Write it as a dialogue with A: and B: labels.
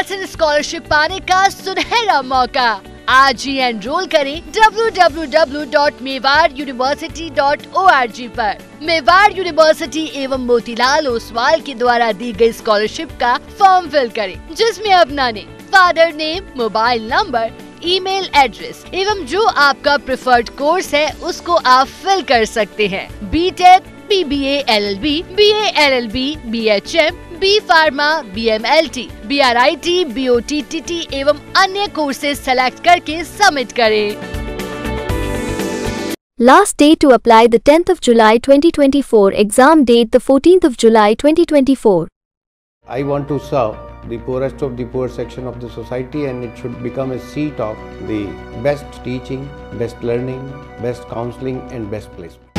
A: 100% scholarship पाने का सुनहरा मौका। आज ही एनरोल करें www.mewaduniversity.org पर। मेवाड़ यूनिवर्सिटी एवं मोतीलाल ओसवाल के द्वारा दी गई स्कॉलरशिप का फॉर्म फिल करें, जिसमें अपना name, father name, mobile number, email address एवं जो आपका प्रेफर्ड कोर्स है उसको आप फिल कर सकते हैं। BTech, BBA LLB, BA LLB, BHM, B pharma, BMLT, BRIT, BOTTT एवं अन्य कोर्सेज सेलेक्ट करके सबमिट करें।
B: Last date to apply the 10th of July 2024. Exam date the 14th of July 2024.
C: I want to serve the poorest of the poor section of the society, and it should become a seat of the best teaching, best learning, best counseling and best placement.